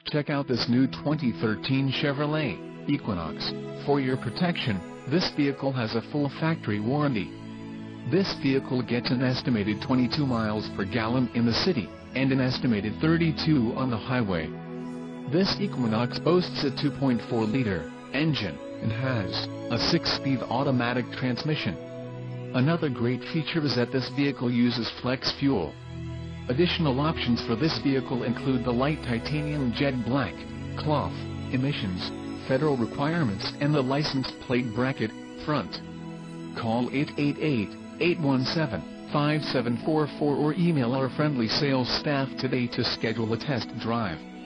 Check out this new 2013 Chevrolet Equinox. For your protection, this vehicle has a full factory warranty. This vehicle gets an estimated 22 miles per gallon in the city, and an estimated 32 on the highway. This Equinox boasts a 2.4-liter engine, and has a 6-speed automatic transmission. Another great feature is that this vehicle uses flex fuel. Additional options for this vehicle include the light titanium jet black cloth, emissions, federal requirements and the license plate bracket, front. Call 888-817-5744 or email our friendly sales staff today to schedule a test drive.